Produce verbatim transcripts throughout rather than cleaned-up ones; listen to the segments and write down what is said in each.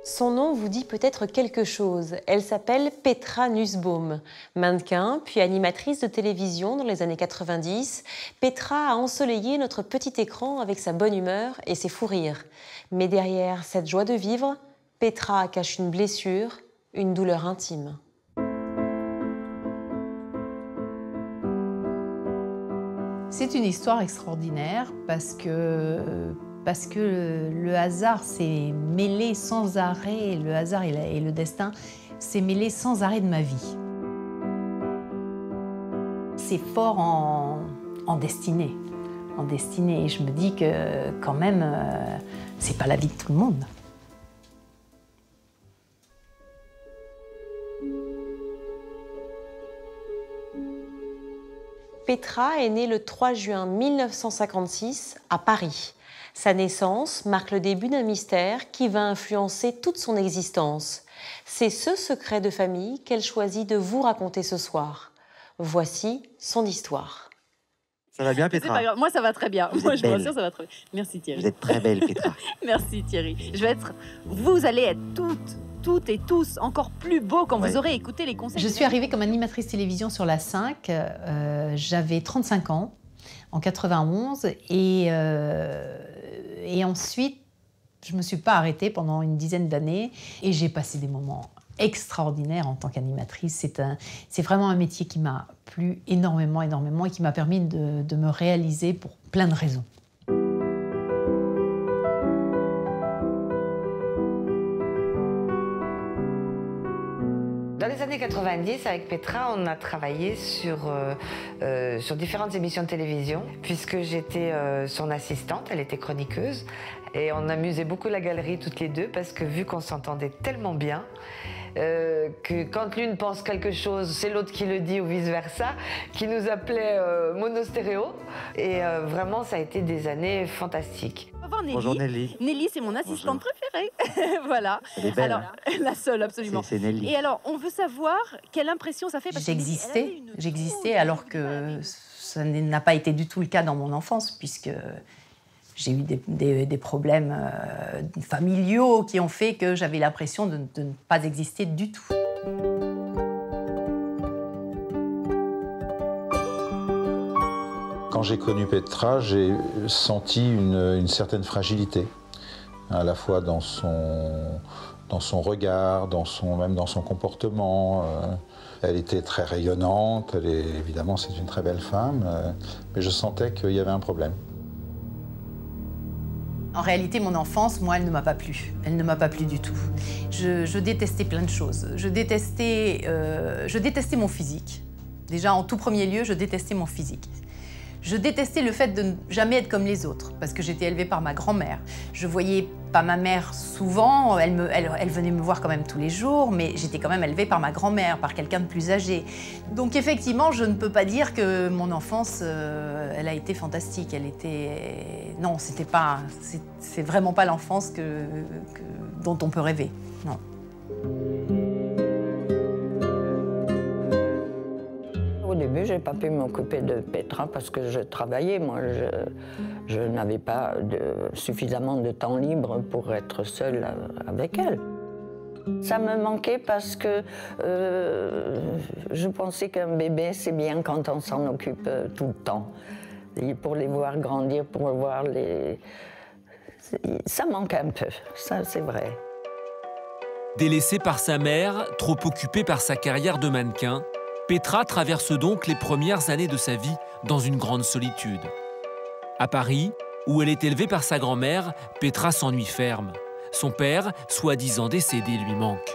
Son nom vous dit peut-être quelque chose. Elle s'appelle Petra Nussbaum. Mannequin, puis animatrice de télévision dans les années quatre-vingt-dix, Petra a ensoleillé notre petit écran avec sa bonne humeur et ses fous rires. Mais derrière cette joie de vivre, Petra cache une blessure, une douleur intime. C'est une histoire extraordinaire parce que, parce que le hasard s'est mêlé sans arrêt, le hasard et, la, et le destin s'est mêlé sans arrêt de ma vie. C'est fort en, en destinée, en destinée. Et je me dis que quand même, euh, c'est pas la vie de tout le monde. Petra est née le trois juin mille neuf cent cinquante-six à Paris. Sa naissance marque le début d'un mystère qui va influencer toute son existence. C'est ce secret de famille qu'elle choisit de vous raconter ce soir. Voici son histoire. Ça va bien, Petra? Pas grave. Moi, ça va très bien. Moi, je vous rassure, ça va très bien. Merci, Thierry. Vous êtes très belle, Petra. Merci, Thierry. Je vais être... Vous allez être toutes, toutes et tous encore plus beaux quand ouais. vous aurez écouté les conseils. Je suis arrivée comme animatrice télévision sur la cinq. Euh, J'avais trente-cinq ans, en quatre-vingt-onze. Et, euh, et ensuite, je ne me suis pas arrêtée pendant une dizaine d'années. Et j'ai passé des moments extraordinaire en tant qu'animatrice. C'est un, c'est vraiment un métier qui m'a plu énormément, énormément et qui m'a permis de, de me réaliser pour plein de raisons. Dans les années quatre-vingt-dix, avec Petra, on a travaillé sur, euh, euh, sur différentes émissions de télévision, puisque j'étais euh, son assistante, elle était chroniqueuse, et on amusait beaucoup la galerie toutes les deux, parce que vu qu'on s'entendait tellement bien, euh, que quand l'une pense quelque chose, c'est l'autre qui le dit, ou vice-versa, qui nous appelait euh, monostéréo, et euh, vraiment, ça a été des années fantastiques. Nelly. Bonjour Nelly. Nelly, c'est mon assistante Bonjour. préférée. Voilà. Elle est belle. Alors, la seule, absolument. C'est Nelly. Et alors, on veut savoir quelle impression ça fait. J'existais, une... j'existais alors que ça n'a pas été du tout le cas dans mon enfance, puisque j'ai eu des, des, des problèmes euh, familiaux qui ont fait que j'avais l'impression de, de ne pas exister du tout. Quand j'ai connu Petra, j'ai senti une, une certaine fragilité, à la fois dans son, dans son regard, dans son, même dans son comportement. Euh, elle était très rayonnante, elle est, évidemment c'est une très belle femme, euh, mais je sentais qu'il y avait un problème. En réalité, mon enfance, moi, elle ne m'a pas plu. Elle ne m'a pas plu du tout. Je, je détestais plein de choses. Je détestais, euh, je détestais mon physique. Déjà, en tout premier lieu, je détestais mon physique. Je détestais le fait de ne jamais être comme les autres, parce que j'étais élevée par ma grand-mère. Je voyais pas ma mère souvent, elle, me, elle, elle venait me voir quand même tous les jours, mais j'étais quand même élevée par ma grand-mère, par quelqu'un de plus âgé. Donc effectivement, je ne peux pas dire que mon enfance, euh, elle a été fantastique. Elle était... Non, c'était pas... C'est vraiment pas l'enfance que, que, dont on peut rêver, non. Au début, je n'ai pas pu m'occuper de Petra parce que je travaillais. Moi, je, je n'avais pas de, suffisamment de temps libre pour être seule avec elle. Ça me manquait parce que euh, je pensais qu'un bébé, c'est bien quand on s'en occupe tout le temps. Et pour les voir grandir, pour voir les... Ça manque un peu, ça c'est vrai. Délaissée par sa mère, trop occupée par sa carrière de mannequin, Petra traverse donc les premières années de sa vie dans une grande solitude. À Paris, où elle est élevée par sa grand-mère, Petra s'ennuie ferme. Son père, soi-disant décédé, lui manque.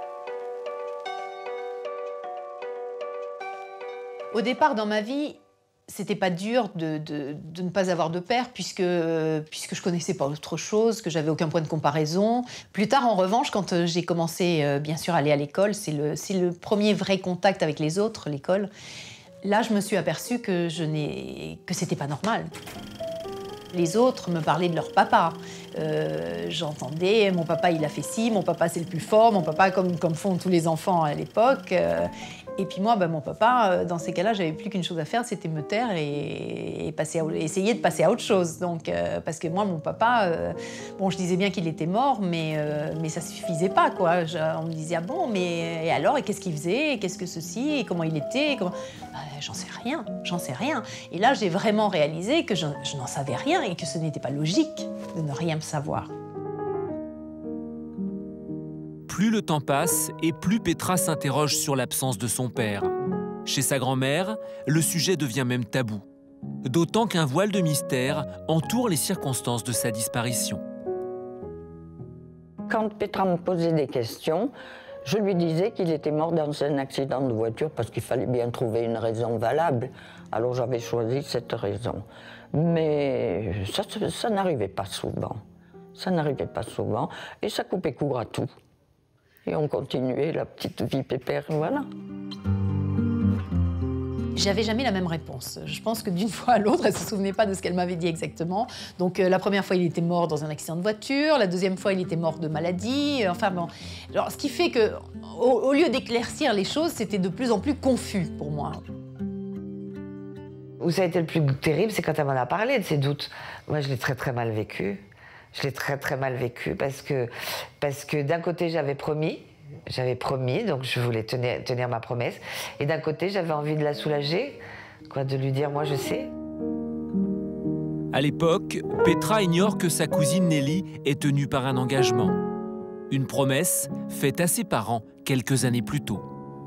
Au départ, dans ma vie, c'était pas dur de, de, de ne pas avoir de père, puisque, puisque je connaissais pas autre chose, que j'avais aucun point de comparaison. Plus tard, en revanche, quand j'ai commencé, bien sûr, à aller à l'école, c'est le, c'est le premier vrai contact avec les autres, l'école. Là, je me suis aperçue que, je n'ai, que c'était pas normal. Les autres me parlaient de leur papa, Euh, J'entendais, mon papa il a fait ci, mon papa c'est le plus fort, mon papa comme, comme font tous les enfants à l'époque. Euh, et puis moi, ben, mon papa, dans ces cas-là, j'avais plus qu'une chose à faire, c'était me taire et, et passer à, essayer de passer à autre chose. Donc, euh, parce que moi, mon papa, euh, bon, je disais bien qu'il était mort, mais, euh, mais ça suffisait pas, quoi. Je, on me disait, ah bon, mais et alors, et qu'est-ce qu'il faisait, et qu'est-ce que ceci, et comment il était, comment... ben, j'en sais rien, j'en sais rien. Et là, j'ai vraiment réalisé que je, je n'en savais rien et que ce n'était pas logique de ne rien savoir. Plus le temps passe et plus Petra s'interroge sur l'absence de son père. Chez sa grand-mère, le sujet devient même tabou. D'autant qu'un voile de mystère entoure les circonstances de sa disparition. Quand Petra me posait des questions, je lui disais qu'il était mort dans un accident de voiture parce qu'il fallait bien trouver une raison valable. Alors j'avais choisi cette raison. Mais ça, ça n'arrivait pas souvent. Ça n'arrivait pas souvent et ça coupait court à tout. Et on continuait la petite vie pépère, voilà. J'avais jamais la même réponse. Je pense que d'une fois à l'autre, elle ne se souvenait pas de ce qu'elle m'avait dit exactement. Donc euh, la première fois, il était mort dans un accident de voiture. La deuxième fois, il était mort de maladie. Enfin bon. Alors, ce qui fait que, au, au lieu d'éclaircir les choses, c'était de plus en plus confus pour moi. Où ça a été le plus terrible, c'est quand elle m'en a parlé de ses doutes. Moi, je l'ai très très mal vécu. Je l'ai très très mal vécu parce que, parce que d'un côté, j'avais promis. J'avais promis, donc je voulais tenir, tenir ma promesse. Et d'un côté, j'avais envie de la soulager, quoi, de lui dire, moi, je sais. À l'époque, Petra ignore que sa cousine Nelly est tenue par un engagement. Une promesse faite à ses parents quelques années plus tôt.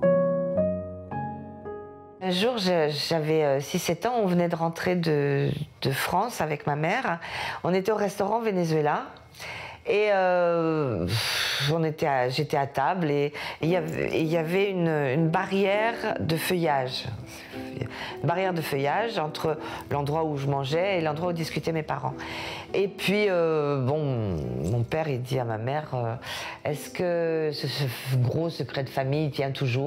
Un jour, j'avais six sept ans, on venait de rentrer de, de France avec ma mère. On était au restaurant Venezuela. Et euh, j'étais à table et il y avait, y avait une, une barrière de feuillage. Une barrière de feuillage entre l'endroit où je mangeais et l'endroit où discutaient mes parents. Et puis, euh, bon, mon père, il dit à ma mère, euh, est-ce que ce, ce gros secret de famille tient toujours ?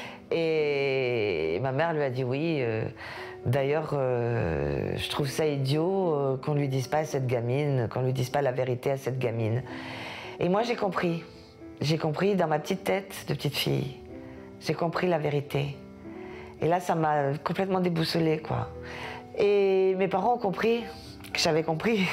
Et ma mère lui a dit oui. Euh, D'ailleurs, euh, je trouve ça idiot euh, qu'on ne lui dise pas à cette gamine, qu'on ne lui dise pas la vérité à cette gamine. Et moi, j'ai compris. J'ai compris dans ma petite tête de petite fille. J'ai compris la vérité. Et là, ça m'a complètement déboussolée, quoi. Et mes parents ont compris que j'avais compris.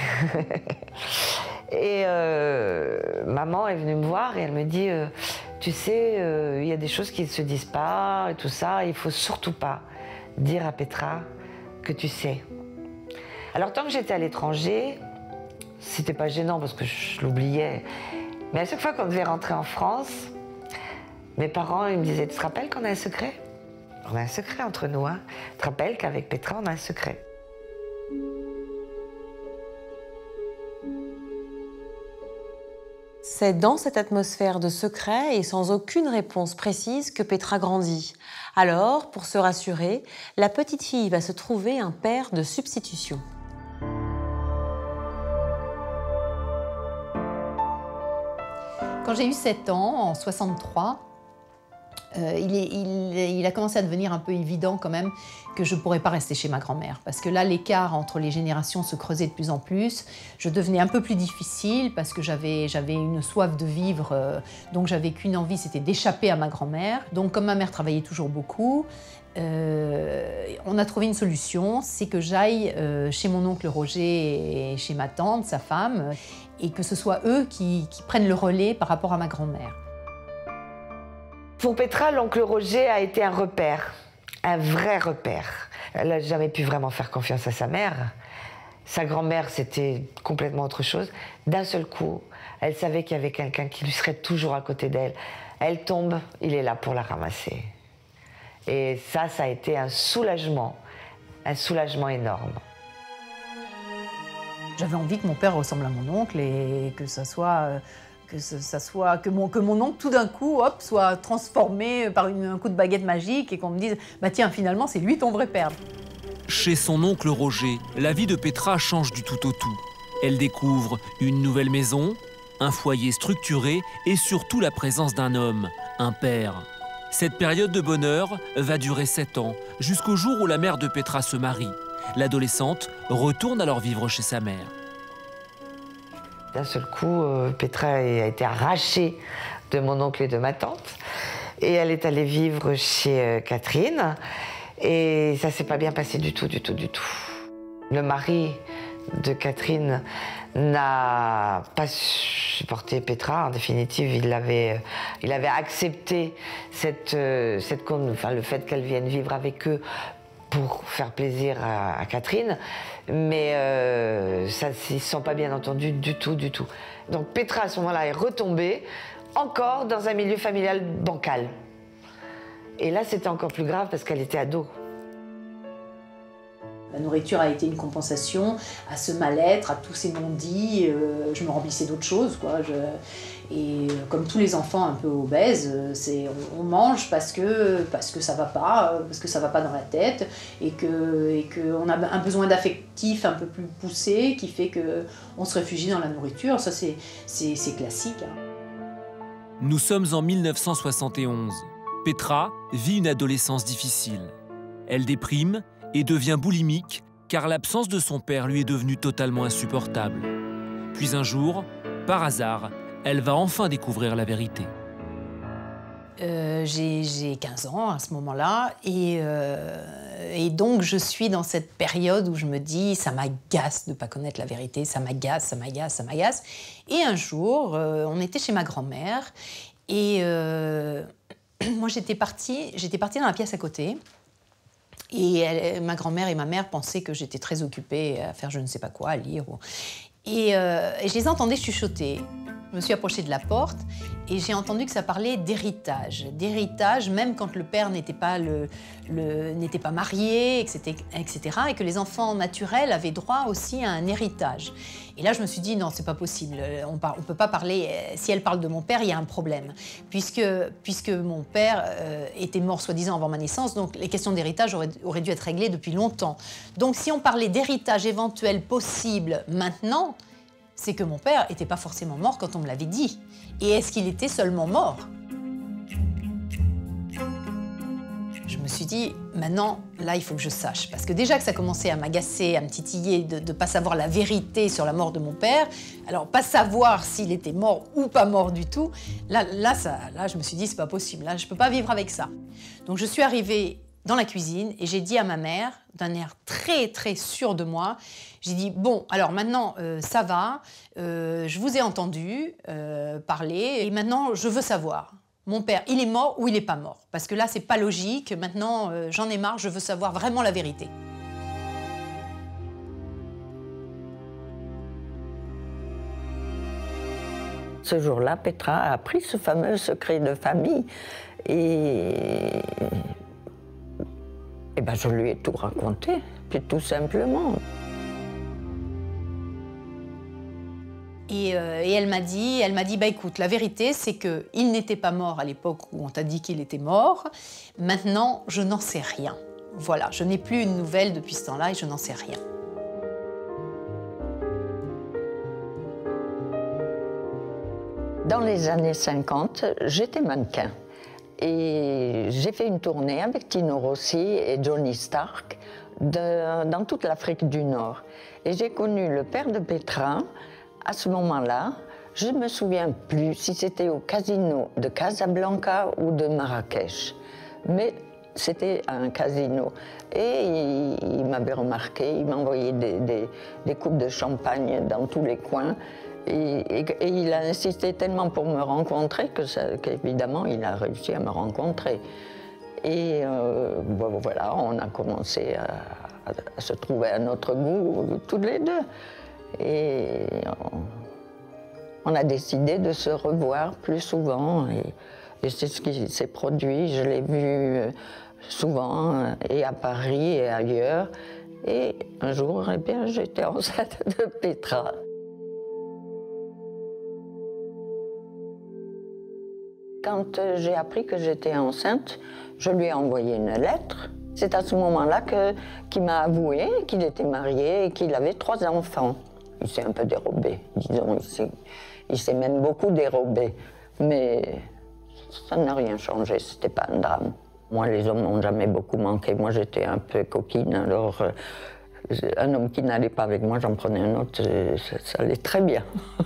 Et euh, maman est venue me voir et elle me dit euh, tu sais, il euh, y a des choses qui ne se disent pas et tout ça, il ne faut surtout pas dire à Petra que tu sais. Alors tant que j'étais à l'étranger, c'était pas gênant parce que je l'oubliais. Mais à chaque fois qu'on devait rentrer en France, mes parents ils me disaient, tu te rappelles qu'on a un secret? On a un secret entre nous, hein. Tu te rappelles qu'avec Petra, on a un secret. C'est dans cette atmosphère de secret et sans aucune réponse précise que Petra grandit. Alors, pour se rassurer, la petite fille va se trouver un père de substitution. Quand j'ai eu sept ans, en soixante-trois, euh, il, est, il, il a commencé à devenir un peu évident quand même que je ne pourrais pas rester chez ma grand-mère. Parce que là, l'écart entre les générations se creusait de plus en plus. Je devenais un peu plus difficile parce que j'avais j'avais une soif de vivre. Euh, donc j'avais qu'une envie, c'était d'échapper à ma grand-mère. Donc comme ma mère travaillait toujours beaucoup, euh, on a trouvé une solution. C'est que j'aille euh, chez mon oncle Roger et chez ma tante, sa femme, et que ce soit eux qui, qui prennent le relais par rapport à ma grand-mère. Pour Petra, l'oncle Roger a été un repère, un vrai repère. Elle n'a jamais pu vraiment faire confiance à sa mère. Sa grand-mère, c'était complètement autre chose. D'un seul coup, elle savait qu'il y avait quelqu'un qui lui serait toujours à côté d'elle. Elle tombe, il est là pour la ramasser. Et ça, ça a été un soulagement, un soulagement énorme. J'avais envie que mon père ressemble à mon oncle et que ça soit... Que, ça soit, que, mon, que mon oncle, tout d'un coup, hop, soit transformé par une, un coup de baguette magique et qu'on me dise « Bah tiens, finalement, c'est lui ton vrai père ». Chez son oncle Roger, la vie de Petra change du tout au tout. Elle découvre une nouvelle maison, un foyer structuré et surtout la présence d'un homme, un père. Cette période de bonheur va durer sept ans, jusqu'au jour où la mère de Petra se marie. L'adolescente retourne alors vivre chez sa mère. D'un seul coup, euh, Petra a été arrachée de mon oncle et de ma tante. Et elle est allée vivre chez euh, Catherine. Et ça s'est pas bien passé du tout, du tout, du tout. Le mari de Catherine n'a pas supporté Petra. En définitive, il avait, il avait accepté cette, cette, enfin, le fait qu'elle vienne vivre avec eux pour faire plaisir à, à Catherine. Mais euh, ça, ils ne se sont pas bien entendus du tout, du tout. Donc Petra, à ce moment-là, est retombée encore dans un milieu familial bancal. Et là, c'était encore plus grave parce qu'elle était ado. La nourriture a été une compensation à ce mal-être, à tous ces non-dits. Euh, je me remplissais d'autres choses, quoi. Je... Et comme tous les enfants un peu obèses, c'est, on, on mange parce que, parce que ça va pas, parce que ça va pas dans la tête, et que, et qu'on a un besoin d'affectif un peu plus poussé qui fait qu'on se réfugie dans la nourriture. Ça, c'est, c'est, c'est classique. Hein. Nous sommes en mille neuf cent soixante et onze. Petra vit une adolescence difficile. Elle déprime et devient boulimique car l'absence de son père lui est devenue totalement insupportable. Puis un jour, par hasard, elle va enfin découvrir la vérité. Euh, j'ai, j'ai quinze ans à ce moment-là et, euh, et donc je suis dans cette période où je me dis ça m'agace de ne pas connaître la vérité, ça m'agace, ça m'agace, ça m'agace. Et un jour, euh, on était chez ma grand-mère et euh, moi j'étais partie, j'étais partie dans la pièce à côté. Et elle, ma grand-mère et ma mère pensaient que j'étais très occupée à faire je ne sais pas quoi, à lire. Et, euh, et je les entendais chuchoter. Je me suis approchée de la porte et j'ai entendu que ça parlait d'héritage. D'héritage, même quand le père n'était pas, le, le, n'était pas marié, et cetera. Et que les enfants naturels avaient droit aussi à un héritage. Et là, je me suis dit, non, c'est pas possible. On ne peut pas parler... Si elle parle de mon père, il y a un problème. Puisque, puisque mon père euh, était mort soi-disant avant ma naissance, donc les questions d'héritage auraient, auraient dû être réglées depuis longtemps. Donc si on parlait d'héritage éventuel possible maintenant, c'est que mon père n'était pas forcément mort quand on me l'avait dit. Et est-ce qu'il était seulement mort? Je me suis dit, maintenant, là, il faut que je sache. Parce que déjà que ça commençait à m'agacer, à me titiller de ne pas savoir la vérité sur la mort de mon père, alors pas savoir s'il était mort ou pas mort du tout, là, là, ça, là je me suis dit, c'est pas possible, là, je ne peux pas vivre avec ça. Donc je suis arrivée dans la cuisine et j'ai dit à ma mère, d'un air très très sûr de moi, j'ai dit, bon, alors maintenant, euh, ça va, euh, je vous ai entendu euh, parler et maintenant, je veux savoir. Mon père, il est mort ou il n'est pas mort? Parce que là, c'est pas logique, maintenant, euh, j'en ai marre, je veux savoir vraiment la vérité. Ce jour-là, Petra a appris ce fameux secret de famille et... Eh ben, je lui ai tout raconté, puis tout simplement. Et, euh, et elle m'a dit, elle m'a dit, bah écoute, la vérité, c'est qu'il n'était pas mort à l'époque où on t'a dit qu'il était mort. Maintenant, je n'en sais rien. Voilà, je n'ai plus une nouvelle depuis ce temps-là et je n'en sais rien. Dans les années cinquante, j'étais mannequin. Et j'ai fait une tournée avec Tino Rossi et Johnny Stark de, dans toute l'Afrique du Nord. Et j'ai connu le père de Petra à ce moment-là. Je ne me souviens plus si c'était au casino de Casablanca ou de Marrakech. Mais c'était un casino. Et il, il m'avait remarqué, il m'envoyait des, des, des coupes de champagne dans tous les coins. Et, et, et il a insisté tellement pour me rencontrer que ça, qu'évidemment, il a réussi à me rencontrer. Et euh, bon, voilà, on a commencé à, à, à se trouver à notre goût, toutes les deux. Et on, on a décidé de se revoir plus souvent. Et, et c'est ce qui s'est produit. Je l'ai vu souvent, et à Paris et ailleurs. Et un jour, eh bien, j'étais enceinte de Petra. Quand j'ai appris que j'étais enceinte, je lui ai envoyé une lettre. C'est à ce moment-là que, qu'il m'a avoué qu'il était marié et qu'il avait trois enfants. Il s'est un peu dérobé, disons, il s'est, il s'est même beaucoup dérobé. Mais ça n'a rien changé, c'était pas un drame. Moi, les hommes m'ont jamais beaucoup manqué. Moi, j'étais un peu coquine, alors Un homme qui n'allait pas avec moi, j'en prenais un autre, ça, ça allait très bien.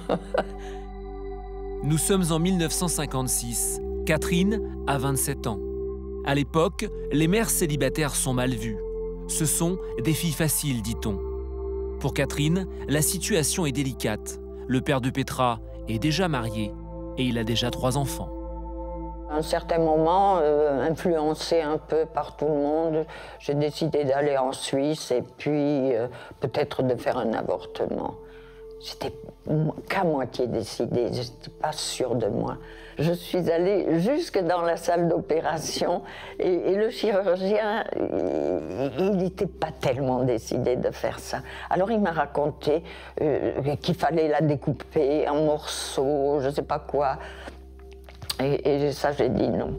Nous sommes en mille neuf cent cinquante-six. Catherine a vingt-sept ans. À l'époque, les mères célibataires sont mal vues. Ce sont des filles faciles, dit-on. Pour Catherine, la situation est délicate. Le père de Petra est déjà marié et il a déjà trois enfants. À un certain moment, euh, influencée un peu par tout le monde, j'ai décidé d'aller en Suisse et puis euh, peut-être de faire un avortement. J'étais qu'à moitié décidée, je n'étais pas sûre de moi. Je suis allée jusque dans la salle d'opération et, et le chirurgien, il n'était pas tellement décidé de faire ça. Alors il m'a raconté euh, qu'il fallait la découper en morceaux, je ne sais pas quoi. Et, et ça, j'ai dit non.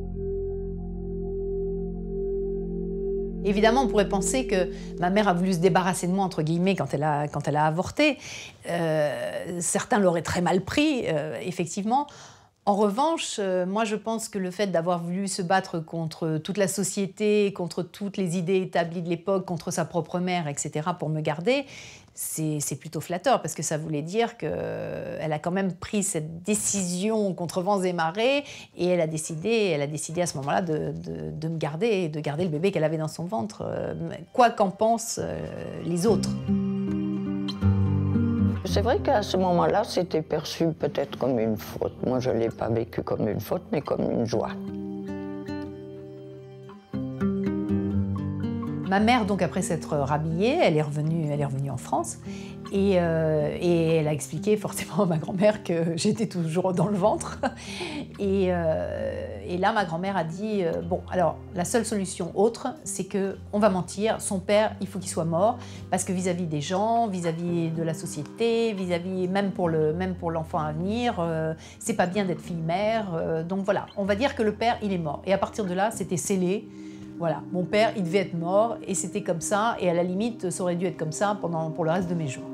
Évidemment, on pourrait penser que ma mère a voulu se débarrasser de moi, entre guillemets, quand elle a, quand elle a avorté. Euh, certains l'auraient très mal pris, euh, effectivement. En revanche, euh, moi, je pense que le fait d'avoir voulu se battre contre toute la société, contre toutes les idées établies de l'époque, contre sa propre mère, et cetera, pour me garder, c'est plutôt flatteur, parce que ça voulait dire qu'elle a quand même pris cette décision contre vents et marées, et elle a décidé, elle a décidé à ce moment-là de, de, de me garder, de garder le bébé qu'elle avait dans son ventre, euh, quoi qu'en pensent euh, les autres. C'est vrai qu'à ce moment-là, c'était perçu peut-être comme une faute. Moi, je ne l'ai pas vécu comme une faute, mais comme une joie. Ma mère, donc, après s'être rhabillée, elle est revenue, elle est revenue en France. Et, euh, et elle a expliqué forcément à ma grand-mère que j'étais toujours dans le ventre. Et, euh, et là, ma grand-mère a dit, euh, bon, alors, la seule solution autre, c'est qu'on va mentir. Son père, il faut qu'il soit mort, parce que vis-à-vis des gens, vis-à-vis de la société, vis-à-vis même pour le, même pour l'enfant à venir, euh, c'est pas bien d'être fille-mère. Euh, donc voilà, on va dire que le père, il est mort. Et à partir de là, c'était scellé. Voilà, mon père, il devait être mort, et c'était comme ça, et à la limite, ça aurait dû être comme ça pendant, pour le reste de mes jours.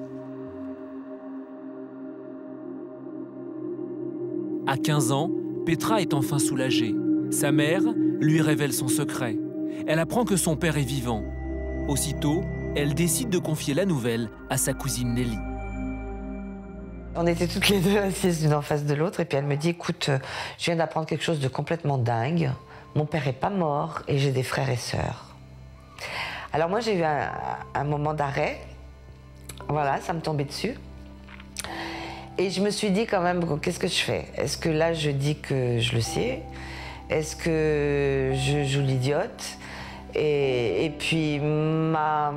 À quinze ans, Petra est enfin soulagée. Sa mère lui révèle son secret. Elle apprend que son père est vivant. Aussitôt, elle décide de confier la nouvelle à sa cousine Nelly. On était toutes les deux assises l'une en face de l'autre, et puis elle me dit, écoute, je viens d'apprendre quelque chose de complètement dingue. Mon père n'est pas mort et j'ai des frères et sœurs. Alors moi, j'ai eu un, un moment d'arrêt. Voilà, ça me tombait dessus. Et je me suis dit quand même, qu'est-ce que je fais? Est-ce que là, je dis que je le sais? Est-ce que je joue l'idiote? et, et puis, ma,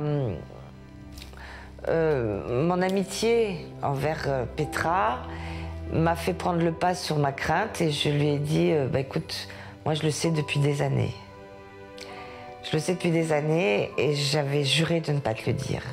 euh, mon amitié envers euh, Petra m'a fait prendre le pas sur ma crainte, et je lui ai dit, euh, bah, écoute, moi, je le sais depuis des années. Je le sais depuis des années et j'avais juré de ne pas te le dire.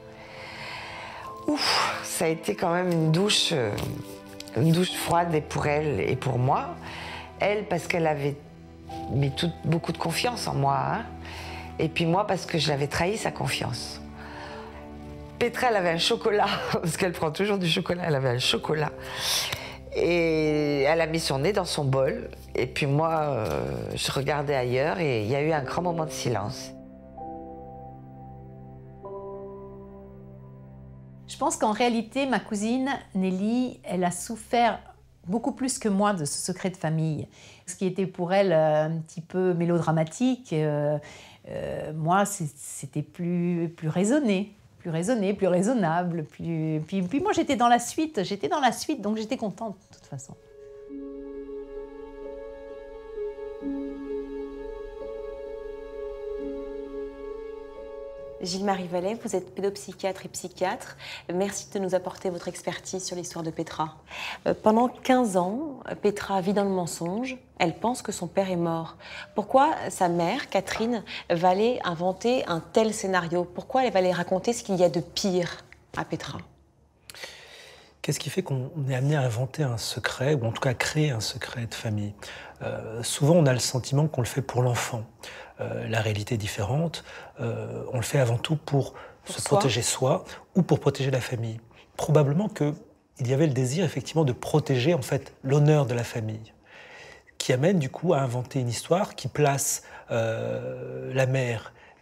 Ouf, ça a été quand même une douche, une douche froide, et pour elle et pour moi. Elle, parce qu'elle avait mis tout, beaucoup de confiance en moi. Hein. Et puis moi, parce que je l'avais trahi sa confiance. Petra, elle avait un chocolat, parce qu'elle prend toujours du chocolat, elle avait un chocolat. Et elle a mis son nez dans son bol. Et puis moi, euh, je regardais ailleurs, et il y a eu un grand moment de silence. Je pense qu'en réalité, ma cousine Nelly, elle a souffert beaucoup plus que moi de ce secret de famille. Ce qui était pour elle un petit peu mélodramatique, euh, euh, moi, c'était plus, plus raisonné. plus raisonné, plus raisonnable, plus... Puis, puis moi j'étais dans la suite, j'étais dans la suite, donc j'étais contente de toute façon. Gilles-Marie Vallet, vous êtes pédopsychiatre et psychiatre. Merci de nous apporter votre expertise sur l'histoire de Petra. Euh, pendant quinze ans, Petra vit dans le mensonge. Elle pense que son père est mort. Pourquoi sa mère, Catherine, va aller inventer un tel scénario? Pourquoi elle va aller raconter ce qu'il y a de pire à Petra? Qu'est-ce qui fait qu'on est amené à inventer un secret, ou en tout cas à créer un secret de famille? euh, Souvent, on a le sentiment qu'on le fait pour l'enfant. Euh, la réalité est différente. Euh, on le fait avant tout pour, pour se soi. protéger soi ou pour protéger la famille. Probablement qu'il y avait le désir, effectivement, de protéger, en fait, l'honneur de la famille, qui amène, du coup, à inventer une histoire qui place euh, la mère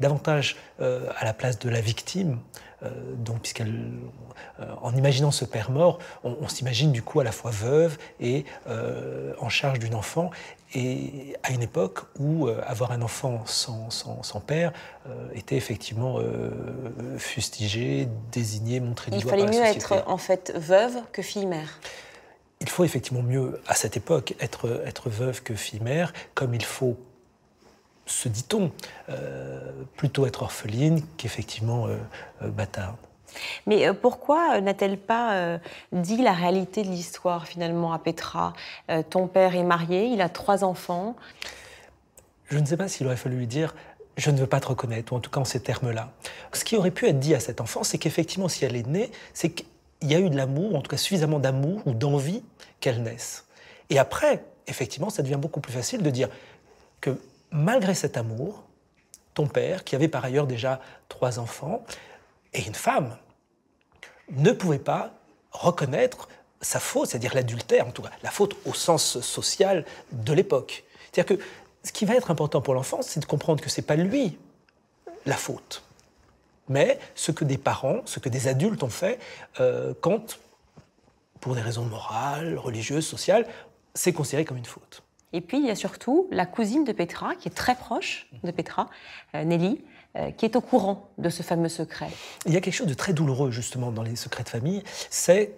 davantage euh, à la place de la victime. Euh, donc, puisqu'elle, euh, en imaginant ce père mort, on, on s'imagine du coup à la fois veuve et euh, en charge d'une enfant. Et à une époque où euh, avoir un enfant sans, sans, sans père euh, était effectivement euh, fustigé, désigné, montré du Il doigt par la fallait mieux société. être en fait veuve que fille-mère. Il faut effectivement mieux, à cette époque, être, être veuve que fille-mère, comme il faut, se dit-on, euh, plutôt être orpheline qu'effectivement euh, euh, bâtarde. Mais euh, pourquoi euh, n'a-t-elle pas euh, dit la réalité de l'histoire finalement à Petra? euh, Ton père est marié, il a trois enfants. Je ne sais pas s'il aurait fallu lui dire « je ne veux pas te reconnaître », ou en tout cas en ces termes-là. Ce qui aurait pu être dit à cet enfant, c'est qu'effectivement, si elle est née, c'est qu'il y a eu de l'amour, en tout cas suffisamment d'amour ou d'envie qu'elle naisse. Et après, effectivement, ça devient beaucoup plus facile de dire que malgré cet amour, ton père, qui avait par ailleurs déjà trois enfants, et une femme, ne pouvait pas reconnaître sa faute, c'est-à-dire l'adultère, en tout cas, la faute au sens social de l'époque. C'est-à-dire que ce qui va être important pour l'enfant, c'est de comprendre que ce n'est pas lui la faute, mais ce que des parents, ce que des adultes ont fait euh, quand, pour des raisons morales, religieuses, sociales, c'est considéré comme une faute. Et puis, il y a surtout la cousine de Petra, qui est très proche de Petra, euh, Nelly, euh, qui est au courant de ce fameux secret. Il y a quelque chose de très douloureux, justement, dans les secrets de famille, c'est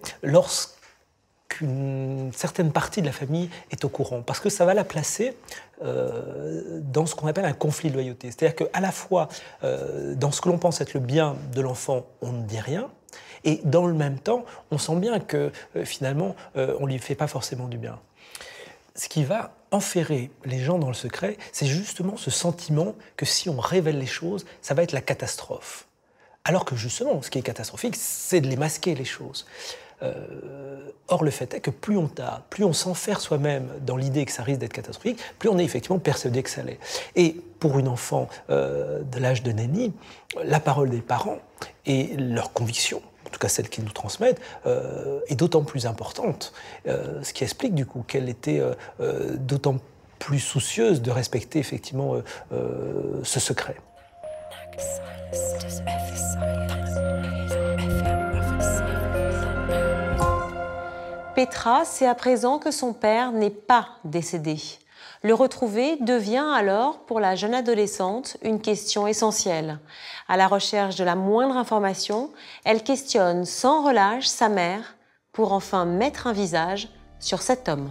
lorsqu'une certaine partie de la famille est au courant, parce que ça va la placer euh, dans ce qu'on appelle un conflit de loyauté. C'est-à-dire qu'à la fois, euh, dans ce que l'on pense être le bien de l'enfant, on ne dit rien, et dans le même temps, on sent bien que, euh, finalement, euh, on ne lui fait pas forcément du bien. Ce qui va enferrer les gens dans le secret, c'est justement ce sentiment que si on révèle les choses, ça va être la catastrophe. Alors que justement, ce qui est catastrophique, c'est de les masquer, les choses. Euh, or, le fait est que plus on tape, plus on s'enferre soi-même dans l'idée que ça risque d'être catastrophique, plus on est effectivement persuadé que ça l'est. Et pour une enfant euh, de l'âge de Nelly, la parole des parents et leurs convictions, en tout cas celle qu'ils nous transmettent, euh, est d'autant plus importante. Euh, ce qui explique du coup qu'elle était euh, euh, d'autant plus soucieuse de respecter effectivement euh, euh, ce secret. Petra sait à présent que son père n'est pas décédé. Le retrouver devient alors, pour la jeune adolescente, une question essentielle. À la recherche de la moindre information, elle questionne sans relâche sa mère pour enfin mettre un visage sur cet homme.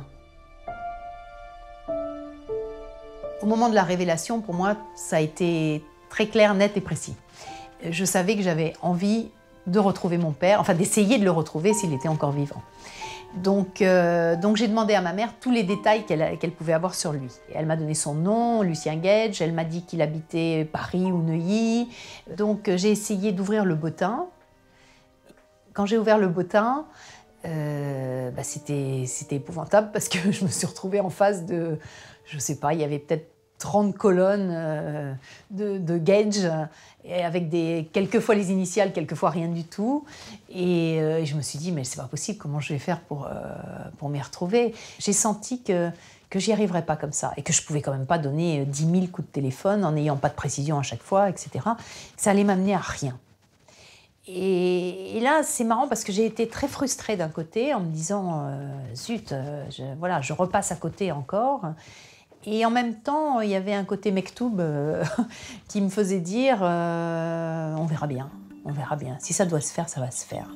Au moment de la révélation, pour moi, ça a été très clair, net et précis. Je savais que j'avais envie de retrouver mon père, enfin d'essayer de le retrouver s'il était encore vivant. Donc, euh, donc j'ai demandé à ma mère tous les détails qu'elle qu'elle pouvait avoir sur lui. Et elle m'a donné son nom, Lucien Gage, elle m'a dit qu'il habitait Paris ou Neuilly. Donc j'ai essayé d'ouvrir le bottin. Quand j'ai ouvert le bottin, euh, bah, c'était c'était épouvantable parce que je me suis retrouvée en face de, je sais pas, il y avait peut-être trente colonnes euh, de, de Gage, et avec des, quelquefois les initiales, quelquefois rien du tout. Et euh, je me suis dit, mais c'est pas possible, comment je vais faire pour, euh, pour m'y retrouver? J'ai senti que, que j'y arriverais pas comme ça, et que je pouvais quand même pas donner dix mille coups de téléphone en n'ayant pas de précision à chaque fois, et cetera. Ça allait m'amener à rien. Et, et là, c'est marrant parce que j'ai été très frustrée d'un côté, en me disant, euh, zut, euh, je, voilà, je repasse à côté encore. Et en même temps, il y avait un côté mektoub euh, qui me faisait dire euh, on verra bien, on verra bien. Si ça doit se faire, ça va se faire.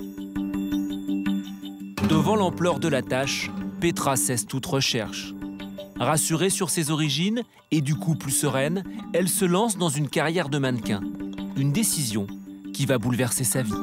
Devant l'ampleur de la tâche, Petra cesse toute recherche. Rassurée sur ses origines et du coup plus sereine, elle se lance dans une carrière de mannequin. Une décision qui va bouleverser sa vie.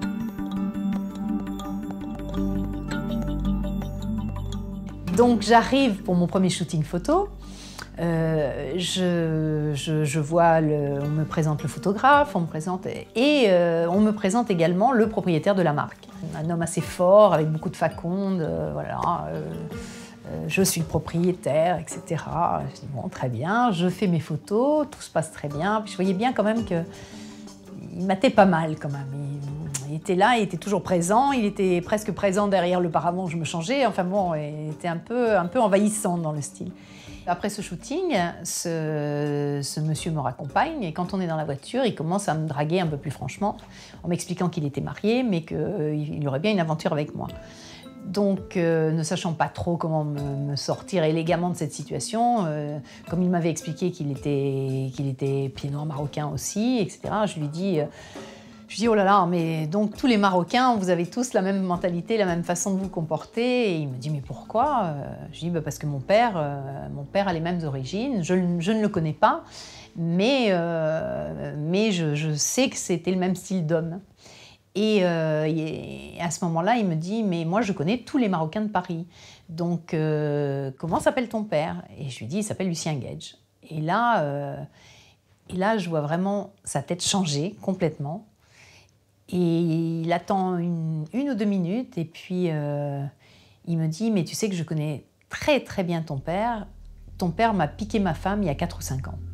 Donc j'arrive pour mon premier shooting photo, euh, je, je, je vois, le, on me présente le photographe, on me présente, et euh, on me présente également le propriétaire de la marque. Un homme assez fort, avec beaucoup de faconde, euh, voilà, euh, euh, je suis le propriétaire, et cetera. Je dis bon, très bien, je fais mes photos, tout se passe très bien. Puis je voyais bien quand même que il m'attait pas mal quand même. Il, il était là, il était toujours présent, il était presque présent derrière le paravent où je me changeais. Enfin bon, il était un peu, un peu envahissant dans le style. Après ce shooting, ce, ce monsieur me raccompagne et quand on est dans la voiture, il commence à me draguer un peu plus franchement en m'expliquant qu'il était marié mais qu'il y aurait bien une aventure avec moi. Donc, euh, ne sachant pas trop comment me, me sortir élégamment de cette situation, euh, comme il m'avait expliqué qu'il était, qu'il était pied noir marocain aussi, et cetera, je lui dis, euh, je lui dis, oh là là, mais donc tous les Marocains, vous avez tous la même mentalité, la même façon de vous comporter. Et il me dit, mais pourquoi? Je lui dis, bah, parce que mon père, euh, mon père a les mêmes origines, je, je ne le connais pas, mais, euh, mais je, je sais que c'était le même style d'homme. Et, euh, et à ce moment-là, il me dit, mais moi, je connais tous les Marocains de Paris. Donc, euh, comment s'appelle ton père? Et je lui dis, il s'appelle Lucien Gage. Et là, euh, et là, je vois vraiment sa tête changer complètement. Et il attend une, une ou deux minutes, et puis euh, il me dit, mais tu sais que je connais très très bien ton père. Ton père m'a piqué ma femme il y a quatre ou cinq ans.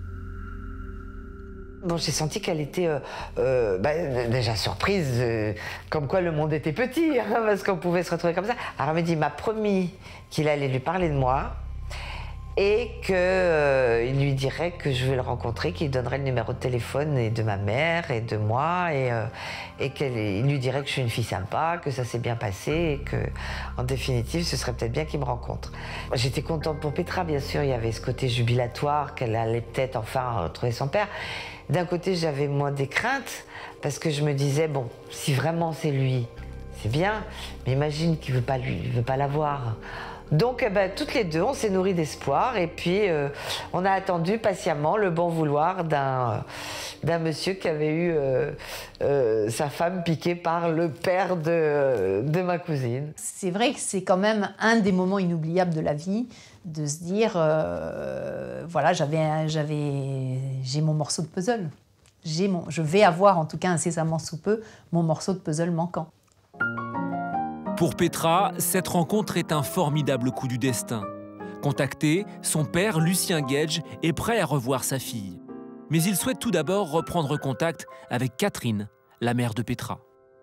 Bon, j'ai senti qu'elle était euh, euh, bah, déjà surprise, euh, comme quoi le monde était petit, hein, parce qu'on pouvait se retrouver comme ça. Alors elle me dit, il m'a promis qu'il allait lui parler de moi et qu'il euh, lui dirait que je vais le rencontrer, qu'il donnerait le numéro de téléphone et de ma mère et de moi, et, euh, et qu'il lui dirait que je suis une fille sympa, que ça s'est bien passé et que, en définitive, ce serait peut-être bien qu'il me rencontre. J'étais contente pour Petra, bien sûr, il y avait ce côté jubilatoire, qu'elle allait peut-être enfin retrouver son père. D'un côté, j'avais moins des craintes, parce que je me disais, bon, si vraiment c'est lui, c'est bien, mais imagine qu'il ne veut pas lui, il veut pas la voir. Donc, eh ben, toutes les deux, on s'est nourris d'espoir, et puis euh, on a attendu patiemment le bon vouloir d'un d'un monsieur qui avait eu euh, euh, sa femme piquée par le père de, de ma cousine. C'est vrai que c'est quand même un des moments inoubliables de la vie, de se dire, euh, voilà, j'avais, j'avais, j'ai mon morceau de puzzle. J'ai mon, je vais avoir, en tout cas incessamment sous peu, mon morceau de puzzle manquant. Pour Petra, cette rencontre est un formidable coup du destin. Contacté, son père, Lucien Gage, est prêt à revoir sa fille. Mais il souhaite tout d'abord reprendre contact avec Catherine, la mère de Petra.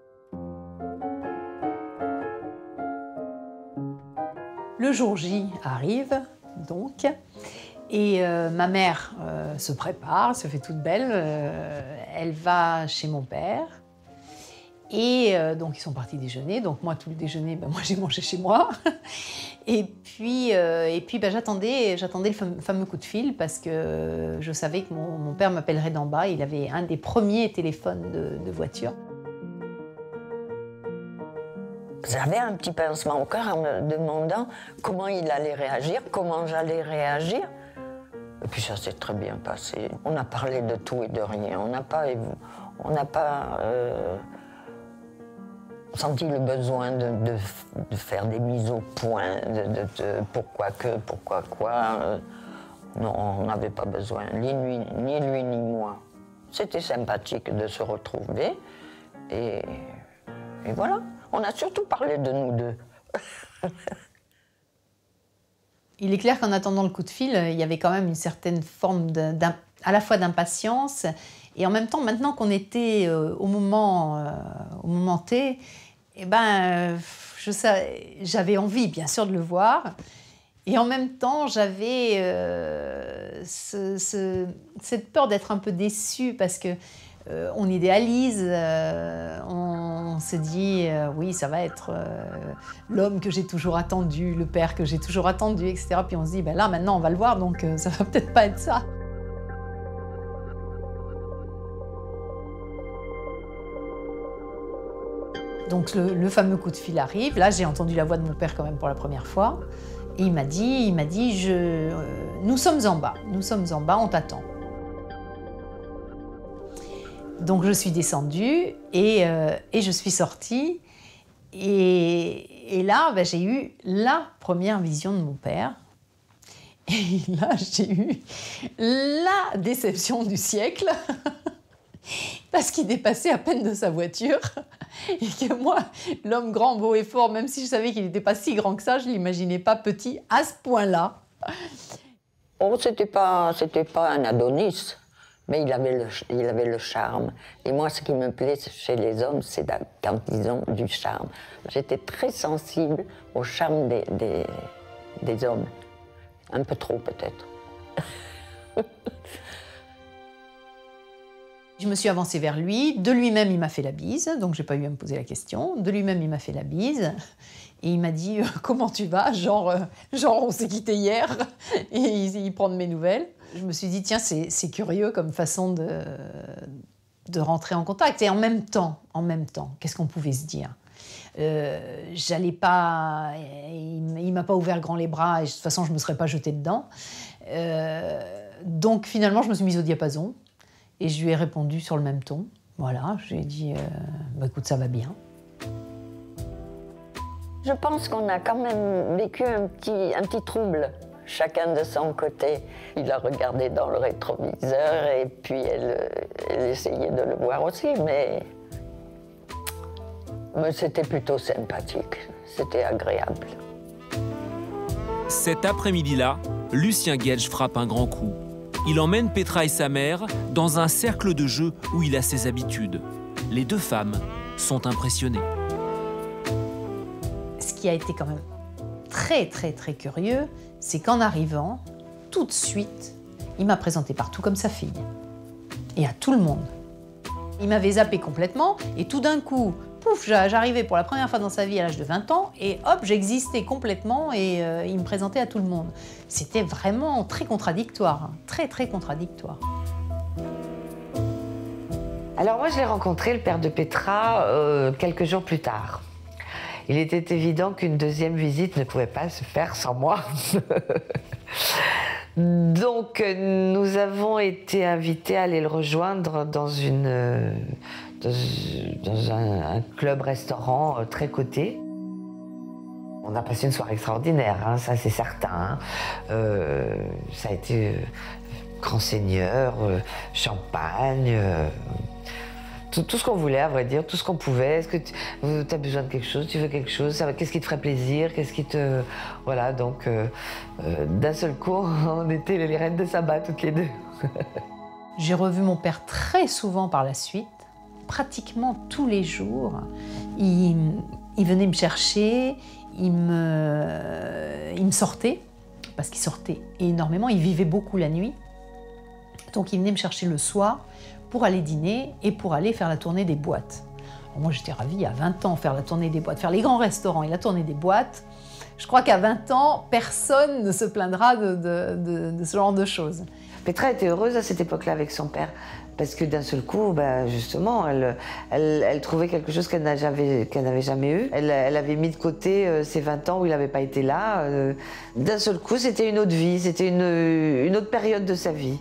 Le jour J arrive, donc, et euh, ma mère euh, se prépare, se fait toute belle, euh, elle va chez mon père. Et euh, donc, ils sont partis déjeuner. Donc, moi, tout le déjeuner, ben, moi, j'ai mangé chez moi. Et puis, euh, et puis ben, j'attendais, j'attendais le fameux, fameux coup de fil parce que je savais que mon, mon père m'appellerait d'en bas. Il avait un des premiers téléphones de, de voiture. J'avais un petit pincement au cœur en me demandant comment il allait réagir, comment j'allais réagir. Et puis, ça s'est très bien passé. On a parlé de tout et de rien. On n'a pas... On n'a pas euh, senti le besoin de, de, de faire des mises au point, de, de, de pourquoi que, pourquoi quoi. Euh, non, on n'avait pas besoin, ni lui, ni lui ni moi. C'était sympathique de se retrouver et, et voilà. On a surtout parlé de nous deux. Il est clair qu'en attendant le coup de fil, il y avait quand même une certaine forme de, à la fois d'impatience et en même temps, maintenant qu'on était euh, au, moment, euh, au moment T, eh ben, euh, j'avais envie, bien sûr, de le voir. Et en même temps, j'avais euh, ce, ce, cette peur d'être un peu déçue parce que euh, on idéalise, euh, on, on se dit euh, oui, ça va être euh, l'homme que j'ai toujours attendu, le père que j'ai toujours attendu, et cetera. Puis on se dit ben là, maintenant, on va le voir, donc euh, ça va peut-être pas être ça. Donc le, le fameux coup de fil arrive. Là, j'ai entendu la voix de mon père quand même pour la première fois. Et il m'a dit, il m'a dit, je, euh, nous sommes en bas, nous sommes en bas, on t'attend. Donc je suis descendue et, euh, et je suis sortie. Et, et là, ben, j'ai eu la première vision de mon père. Et là, j'ai eu la déception du siècle. Parce qu'il dépassait à peine de sa voiture et que moi, l'homme grand, beau et fort, même si je savais qu'il n'était pas si grand que ça, je ne l'imaginais pas petit à ce point-là. Oh, c'était pas, c'était pas un Adonis, mais il avait, le, il avait le charme. Et moi, ce qui me plaît chez les hommes, c'est quand ils ont du charme. J'étais très sensible au charme des, des, des hommes. Un peu trop, peut-être. Je me suis avancée vers lui. De lui-même, il m'a fait la bise. Donc, j'ai pas eu à me poser la question. De lui-même, il m'a fait la bise. Et il m'a dit euh, « Comment tu vas ?» Genre, euh, genre, on s'est quitté hier. Et il, il prend de mes nouvelles. Je me suis dit « Tiens, c'est curieux comme façon de, de rentrer en contact. » Et en même temps, en même temps, qu'est-ce qu'on pouvait se dire ? Euh, j'allais pas... Il, il m'a pas ouvert grand les bras. Et de toute façon, je me serais pas jetée dedans. Euh, donc, finalement, je me suis mise au diapason. Et je lui ai répondu sur le même ton. Voilà, je lui ai dit euh, bah, écoute, ça va bien. Je pense qu'on a quand même vécu un petit, un petit trouble, chacun de son côté. Il a regardé dans le rétroviseur et puis elle, elle essayait de le voir aussi, mais, mais c'était plutôt sympathique, c'était agréable. Cet après-midi-là, Lucien Guelsch frappe un grand coup. Il emmène Petra et sa mère dans un cercle de jeu où il a ses habitudes. Les deux femmes sont impressionnées. Ce qui a été quand même très très très curieux, c'est qu'en arrivant, tout de suite, il m'a présenté partout comme sa fille. Et à tout le monde. Il m'avait zappé complètement et tout d'un coup, pouf, j'arrivais pour la première fois dans sa vie à l'âge de vingt ans et hop, j'existais complètement et euh, il me présentait à tout le monde. C'était vraiment très contradictoire, hein, très très contradictoire. Alors moi, je l'ai rencontré, le père de Petra, euh, quelques jours plus tard. Il était évident qu'une deuxième visite ne pouvait pas se faire sans moi. Donc, nous avons été invités à aller le rejoindre dans, une, dans, dans un, un club-restaurant très coté. On a passé une soirée extraordinaire, hein, ça c'est certain. Hein. Euh, ça a été euh, grand seigneur, euh, champagne, euh, tout, tout ce qu'on voulait, à vrai dire, tout ce qu'on pouvait. Est-ce que tu as besoin de quelque chose, tu veux quelque chose, qu'est-ce qui te ferait plaisir, qu'est-ce qui te... Voilà, donc euh, euh, d'un seul coup, on était les reines de sabbat toutes les deux. J'ai revu mon père très souvent par la suite, pratiquement tous les jours. Il, il venait me chercher, il me, il me sortait, parce qu'il sortait énormément, il vivait beaucoup la nuit. Donc il venait me chercher le soir pour aller dîner et pour aller faire la tournée des boîtes. Alors moi j'étais ravie, à vingt ans, faire la tournée des boîtes, faire les grands restaurants et la tournée des boîtes. Je crois qu'à vingt ans, personne ne se plaindra de, de, de, de ce genre de choses. Petra était heureuse à cette époque-là avec son père, parce que d'un seul coup, bah, justement, elle, elle, elle trouvait quelque chose qu'elle n'avait qu'elle n'avait jamais eu. Elle, elle avait mis de côté euh, ses vingt ans où il n'avait pas été là. Euh, d'un seul coup, c'était une autre vie, c'était une, une autre période de sa vie.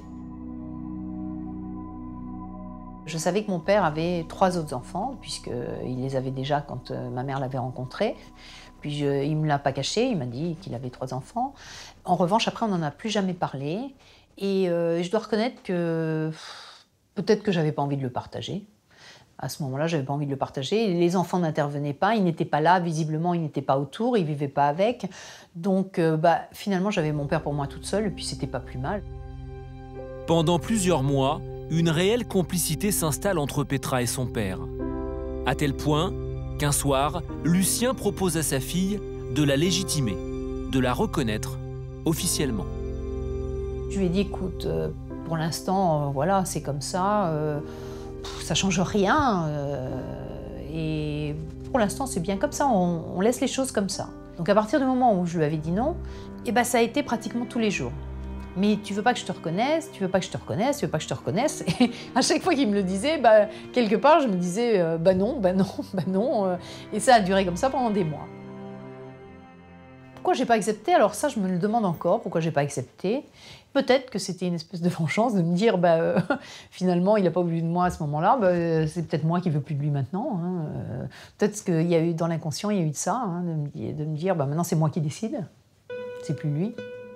Je savais que mon père avait trois autres enfants, puisqu'il les avait déjà quand euh, ma mère l'avait rencontré. Puis je, il ne me l'a pas caché, il m'a dit qu'il avait trois enfants. En revanche, après, on n'en a plus jamais parlé. Et euh, je dois reconnaître que peut-être que j'avais pas envie de le partager. À ce moment-là, j'avais pas envie de le partager. Les enfants n'intervenaient pas, ils n'étaient pas là, visiblement, ils n'étaient pas autour, ils vivaient pas avec. Donc, euh, bah, finalement, j'avais mon père pour moi toute seule, et puis c'était pas plus mal. Pendant plusieurs mois, une réelle complicité s'installe entre Petra et son père. À tel point qu'un soir, Lucien propose à sa fille de la légitimer, de la reconnaître officiellement. Je lui ai dit, écoute, euh, pour l'instant, euh, voilà, c'est comme ça, euh, pff, ça change rien. Euh, et pour l'instant, c'est bien comme ça, on, on laisse les choses comme ça. Donc à partir du moment où je lui avais dit non, eh ben, ça a été pratiquement tous les jours. Mais tu veux pas que je te reconnaisse, tu veux pas que je te reconnaisse, tu veux pas que je te reconnaisse. Et à chaque fois qu'il me le disait, bah, quelque part, je me disais, euh, bah non, bah non, bah non. Euh, et ça a duré comme ça pendant des mois. Pourquoi j'ai pas accepté? Alors ça, je me le demande encore, pourquoi j'ai pas accepté. Peut-être que c'était une espèce de vengeance de me dire, bah, euh, finalement, il n'a pas voulu de moi à ce moment-là, bah, c'est peut-être moi qui veux plus de lui maintenant. Hein. Euh, peut-être qu'il y a eu, dans l'inconscient, il y a eu de ça, hein, de, me, de me dire, bah, maintenant c'est moi qui décide, c'est plus lui.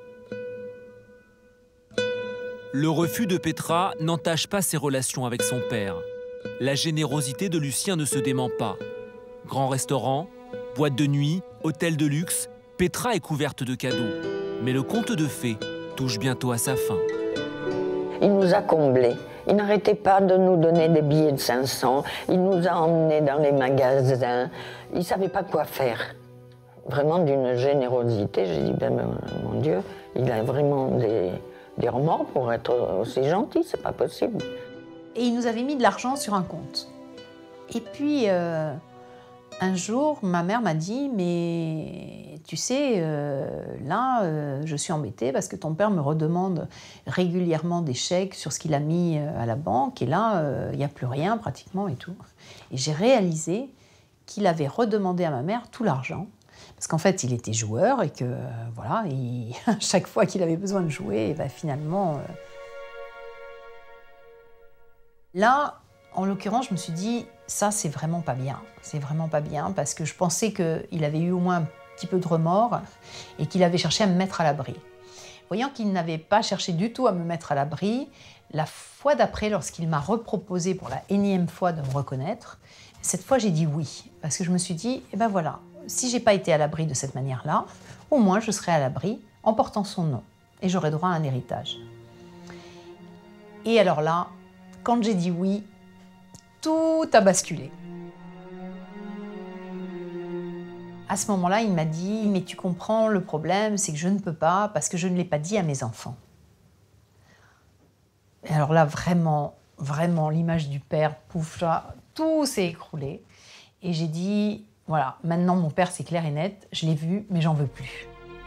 Le refus de Petra n'entache pas ses relations avec son père. La générosité de Lucien ne se dément pas. Grand restaurant, boîte de nuit, hôtel de luxe, Petra est couverte de cadeaux. Mais le conte de fées touche bientôt à sa fin. Il nous a comblés. Il n'arrêtait pas de nous donner des billets de cinq cents. Il nous a emmenés dans les magasins. Il ne savait pas quoi faire. vraiment d'une générosité. J'ai dit, ben, ben, mon Dieu, il a vraiment des, des remords pour être aussi gentil, c'est pas possible. Et il nous avait mis de l'argent sur un compte. Et puis, euh, un jour, ma mère m'a dit, mais tu sais, euh, là, euh, je suis embêtée parce que ton père me redemande régulièrement des chèques sur ce qu'il a mis à la banque, et là, euh, il n'y a plus rien pratiquement et tout. Et j'ai réalisé qu'il avait redemandé à ma mère tout l'argent, parce qu'en fait, il était joueur et que, euh, voilà, il, chaque fois qu'il avait besoin de jouer, et ben, finalement... Euh... Là, en l'occurrence, je me suis dit, ça, c'est vraiment pas bien. C'est vraiment pas bien, parce que je pensais qu'il avait eu au moins un petit peu de remords et qu'il avait cherché à me mettre à l'abri. Voyant qu'il n'avait pas cherché du tout à me mettre à l'abri, la fois d'après, lorsqu'il m'a reproposé pour la énième fois de me reconnaître, cette fois, j'ai dit oui, parce que je me suis dit, eh ben voilà, si j'ai pas été à l'abri de cette manière-là, au moins je serai à l'abri en portant son nom et j'aurai droit à un héritage. Et alors là, quand j'ai dit oui, tout a basculé. À ce moment-là, il m'a dit, mais tu comprends, le problème, c'est que je ne peux pas parce que je ne l'ai pas dit à mes enfants. Et alors là, vraiment, vraiment, l'image du père, pouf, là, tout s'est écroulé. Et j'ai dit, voilà, maintenant mon père, c'est clair et net, je l'ai vu, mais j'en veux plus.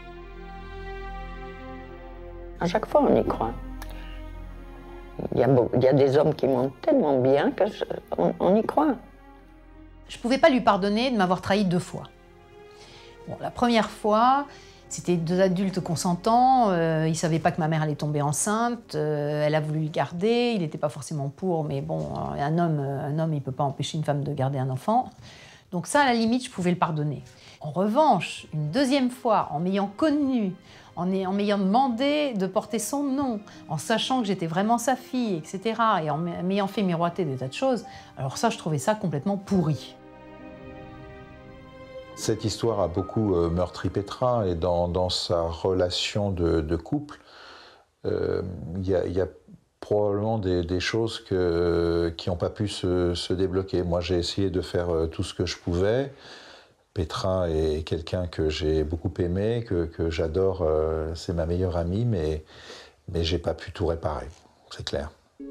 À chaque fois, on y croit. Il y a, il y a des hommes qui m'ont tellement bien qu'on on y croit. Je ne pouvais pas lui pardonner de m'avoir trahi deux fois. Bon, la première fois, c'était deux adultes consentants, euh, ils ne savaient pas que ma mère allait tomber enceinte, euh, elle a voulu le garder, il n'était pas forcément pour, mais bon, un homme, un homme il ne peut pas empêcher une femme de garder un enfant. Donc ça, à la limite, je pouvais le pardonner. En revanche, une deuxième fois, en m'ayant connu, en m'ayant demandé de porter son nom, en sachant que j'étais vraiment sa fille, et cetera, et en m'ayant fait miroiter des tas de choses, alors ça, je trouvais ça complètement pourri. Cette histoire a beaucoup euh, meurtri Petra, et dans, dans sa relation de, de couple, il euh, y, y a probablement des, des choses que, qui n'ont pas pu se, se débloquer. Moi, j'ai essayé de faire euh, tout ce que je pouvais. Petra est quelqu'un que j'ai beaucoup aimé, que, que j'adore, euh, c'est ma meilleure amie, mais, mais je n'ai pas pu tout réparer, c'est clair.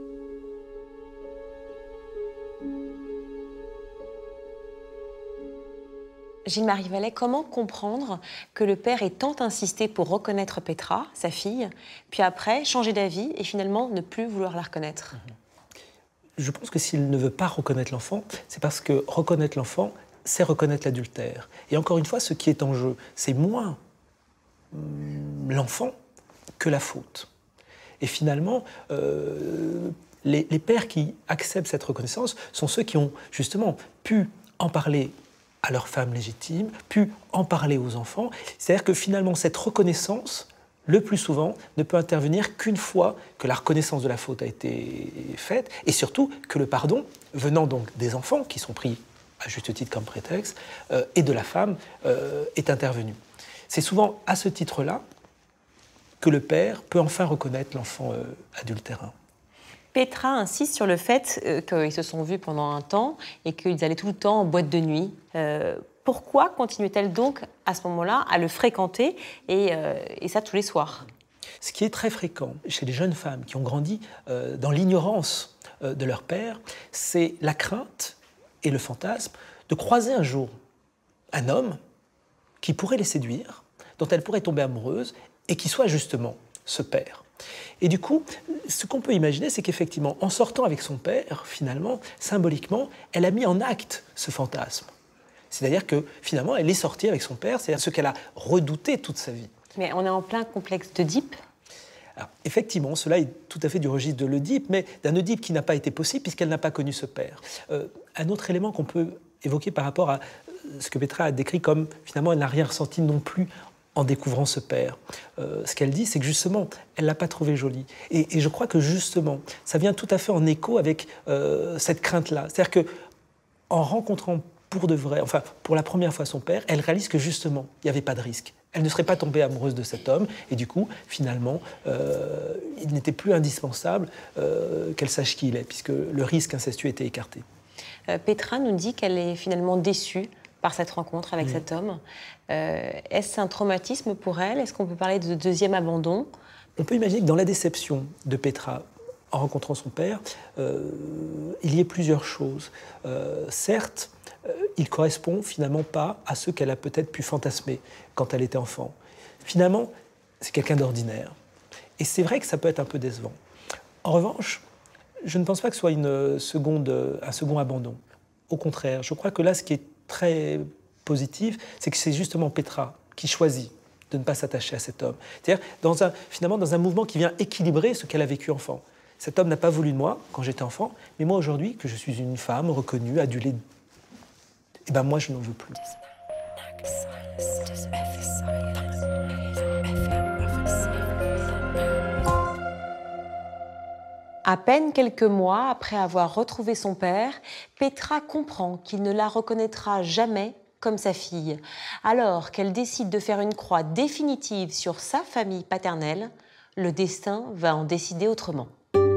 Gilles-Marie Vallet, comment comprendre que le père ait tant insisté pour reconnaître Petra, sa fille, puis après changer d'avis et finalement ne plus vouloir la reconnaître? Je pense que s'il ne veut pas reconnaître l'enfant, c'est parce que reconnaître l'enfant, c'est reconnaître l'adultère. Et encore une fois, ce qui est en jeu, c'est moins l'enfant que la faute. Et finalement, euh, les, les pères qui acceptent cette reconnaissance sont ceux qui ont justement pu en parler à leur femme légitime, pu en parler aux enfants. C'est-à-dire que finalement, cette reconnaissance, le plus souvent, ne peut intervenir qu'une fois que la reconnaissance de la faute a été faite, et surtout que le pardon, venant donc des enfants, qui sont pris à juste titre comme prétexte, euh, et de la femme, euh, est intervenu. C'est souvent à ce titre-là que le père peut enfin reconnaître l'enfant euh, adultérin. Petra insiste sur le fait euh, qu'ils se sont vus pendant un temps et qu'ils allaient tout le temps en boîte de nuit. Euh, pourquoi continuait-elle donc à ce moment-là à le fréquenter et, euh, et ça tous les soirs? Ce qui est très fréquent chez les jeunes femmes qui ont grandi euh, dans l'ignorance euh, de leur père, c'est la crainte et le fantasme de croiser un jour un homme qui pourrait les séduire, dont elles pourraient tomber amoureuses et qui soit justement ce père. Et du coup, ce qu'on peut imaginer, c'est qu'effectivement, en sortant avec son père, finalement, symboliquement, elle a mis en acte ce fantasme. C'est-à-dire que, finalement, elle est sortie avec son père, c'est-à-dire ce qu'elle a redouté toute sa vie. Mais on est en plein complexe d'Oedipe. Alors, effectivement, cela est tout à fait du registre de l'Oedipe, mais d'un Oedipe qui n'a pas été possible puisqu'elle n'a pas connu ce père. Euh, un autre élément qu'on peut évoquer par rapport à ce que Petra a décrit comme, finalement, elle n'a rien ressenti non plus en découvrant ce père. Euh, ce qu'elle dit, c'est que justement, elle ne l'a pas trouvé joli. Et, et je crois que justement, ça vient tout à fait en écho avec euh, cette crainte-là. C'est-à-dire qu'en rencontrant pour de vrai, enfin, pour la première fois son père, elle réalise que justement, il n'y avait pas de risque. Elle ne serait pas tombée amoureuse de cet homme, et du coup, finalement, euh, il n'était plus indispensable euh, qu'elle sache qui il est, puisque le risque incestueux était écarté. Euh, Petra nous dit qu'elle est finalement déçue par cette rencontre avec mmh. cet homme. Euh, est-ce un traumatisme pour elle? Est-ce qu'on peut parler de deuxième abandon? On peut imaginer que dans la déception de Petra, en rencontrant son père, euh, il y ait plusieurs choses. Euh, certes, euh, il ne correspond finalement pas à ce qu'elle a peut-être pu fantasmer quand elle était enfant. Finalement, c'est quelqu'un d'ordinaire. Et c'est vrai que ça peut être un peu décevant. En revanche, je ne pense pas que ce soit une seconde, un second abandon. Au contraire, je crois que là, ce qui est très positif, c'est que c'est justement Petra qui choisit de ne pas s'attacher à cet homme. C'est-à-dire, dans un, finalement, dans un mouvement qui vient équilibrer ce qu'elle a vécu enfant. Cet homme n'a pas voulu de moi quand j'étais enfant, mais moi, aujourd'hui, que je suis une femme reconnue, adulée, eh ben moi, je n'en veux plus. À peine quelques mois après avoir retrouvé son père, Petra comprend qu'il ne la reconnaîtra jamais comme sa fille. Alors qu'elle décide de faire une croix définitive sur sa famille paternelle, le destin va en décider autrement.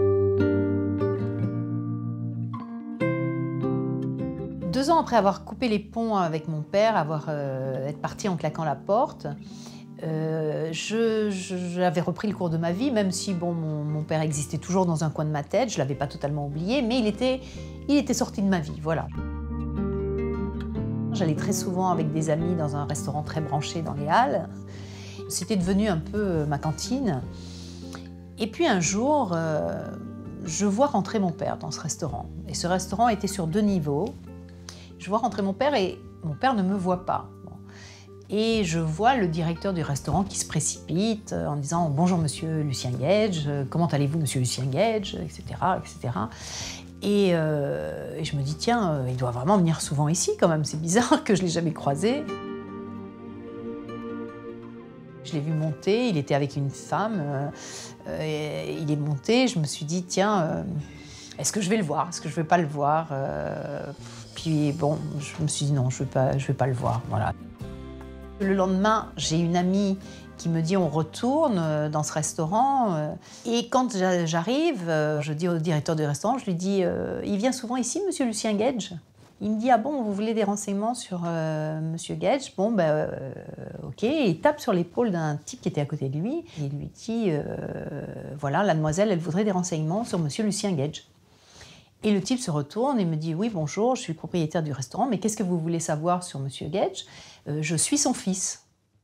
Deux ans après avoir coupé les ponts avec mon père, avoir euh, être partie en claquant la porte, Euh, je, je, j'avais repris le cours de ma vie, même si bon, mon, mon père existait toujours dans un coin de ma tête, je ne l'avais pas totalement oublié, mais il était, il était sorti de ma vie, voilà. J'allais très souvent avec des amis dans un restaurant très branché dans les Halles. C'était devenu un peu ma cantine. Et puis un jour, euh, je vois rentrer mon père dans ce restaurant. Et ce restaurant était sur deux niveaux. Je vois rentrer mon père et mon père ne me voit pas. Et je vois le directeur du restaurant qui se précipite en disant « Bonjour, monsieur Lucien Gage, comment allez-vous, monsieur Lucien Gage ?» et cetera, et cetera. Et, euh, et je me dis « Tiens, euh, il doit vraiment venir souvent ici, quand même, c'est bizarre que je ne l'ai jamais croisé. » Je l'ai vu monter, il était avec une femme, euh, et il est monté, je me suis dit « Tiens, euh, est-ce que je vais le voir? Est-ce que je ne vais pas le voir euh, ?» Puis bon, je me suis dit « Non, je ne vais pas, je vais pas le voir. » Voilà. Le lendemain, j'ai une amie qui me dit on retourne dans ce restaurant. Et quand j'arrive, je dis au directeur du restaurant, je lui dis il vient souvent ici, monsieur Lucien Gage? Il me dit ah bon, vous voulez des renseignements sur euh, monsieur Gage? Bon ben euh, ok. Et il tape sur l'épaule d'un type qui était à côté de lui et il lui dit euh, voilà, la demoiselle, elle voudrait des renseignements sur monsieur Lucien Gage. Et le type se retourne et me dit « Oui, bonjour, je suis le propriétaire du restaurant, mais qu'est-ce que vous voulez savoir sur monsieur Gage? euh, Je suis son fils. »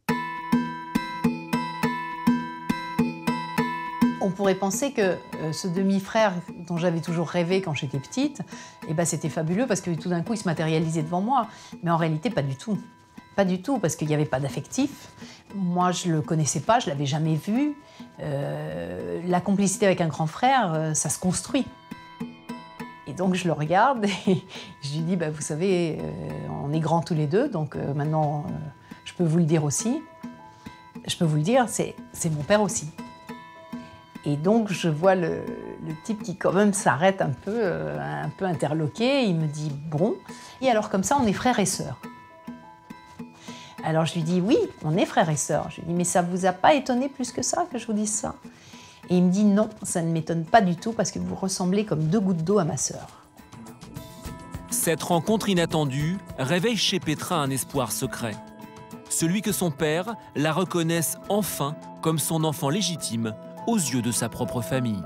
On pourrait penser que euh, ce demi-frère dont j'avais toujours rêvé quand j'étais petite, eh ben, c'était fabuleux parce que tout d'un coup, il se matérialisait devant moi. Mais en réalité, pas du tout. Pas du tout, parce qu'il n'y avait pas d'affectif. Moi, je ne le connaissais pas, je ne l'avais jamais vu. Euh, la complicité avec un grand frère, euh, ça se construit. Et donc je le regarde et je lui dis bah, « Vous savez, euh, on est grands tous les deux, donc euh, maintenant, euh, je peux vous le dire aussi. Je peux vous le dire, c'est, c'est mon père aussi. » Et donc je vois le, le type qui quand même s'arrête un peu, euh, un peu interloqué. Il me dit « Bon, et alors comme ça, on est frères et sœurs. » Alors je lui dis « Oui, on est frères et sœurs. » Je lui dis « Mais ça ne vous a pas étonné plus que ça que je vous dise ça ?» Et il me dit « Non, ça ne m'étonne pas du tout parce que vous ressemblez comme deux gouttes d'eau à ma sœur. » Cette rencontre inattendue réveille chez Petra un espoir secret. Celui que son père la reconnaisse enfin comme son enfant légitime aux yeux de sa propre famille.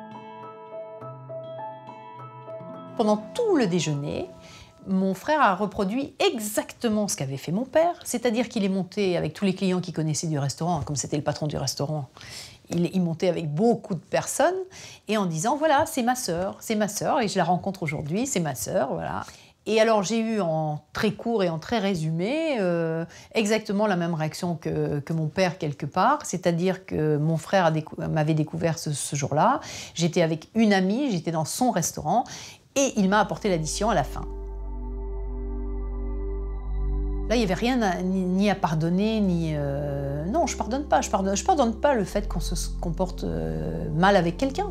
Pendant tout le déjeuner, mon frère a reproduit exactement ce qu'avait fait mon père, c'est-à-dire qu'il est monté avec tous les clients qu'il connaissait du restaurant, comme c'était le patron du restaurant. Il, il montait avec beaucoup de personnes et en disant voilà, c'est ma sœur, c'est ma sœur et je la rencontre aujourd'hui, c'est ma sœur, voilà. Et alors j'ai eu en très court et en très résumé euh, exactement la même réaction que, que mon père quelque part, c'est-à-dire que mon frère a décou- m'avait découvert ce, ce jour-là, j'étais avec une amie, j'étais dans son restaurant et il m'a apporté l'addition à la fin. Là, il n'y avait rien à, ni, ni à pardonner, ni... Euh, non, je ne pardonne pas. Je ne pardonne, je pardonne pas le fait qu'on se comporte euh, mal avec quelqu'un.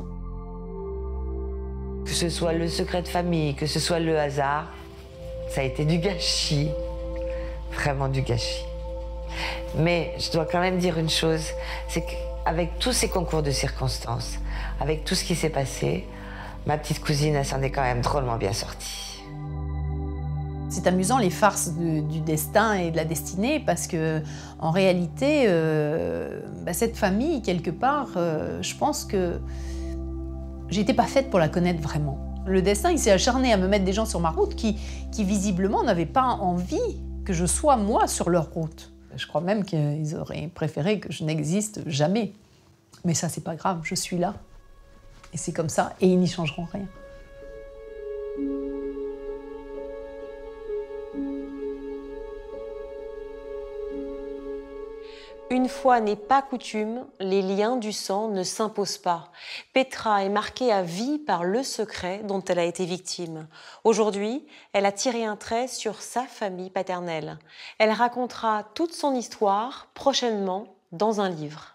Que ce soit le secret de famille, que ce soit le hasard, ça a été du gâchis. Vraiment du gâchis. Mais je dois quand même dire une chose, c'est qu'avec tous ces concours de circonstances, avec tout ce qui s'est passé, ma petite cousine, elle s'en est quand même drôlement bien sortie. C'est c'est amusant les farces de, du destin et de la destinée parce que en réalité, euh, bah, cette famille, quelque part, euh, je pense que j'étais pas faite pour la connaître vraiment. Le destin, il s'est acharné à me mettre des gens sur ma route qui, qui visiblement n'avaient pas envie que je sois moi sur leur route. Je crois même qu'ils auraient préféré que je n'existe jamais. Mais ça, c'est pas grave, je suis là. Et c'est comme ça, et ils n'y changeront rien. Une fois n'est pas coutume, les liens du sang ne s'imposent pas. Petra est marquée à vie par le secret dont elle a été victime. Aujourd'hui, elle a tiré un trait sur sa famille paternelle. Elle racontera toute son histoire prochainement dans un livre.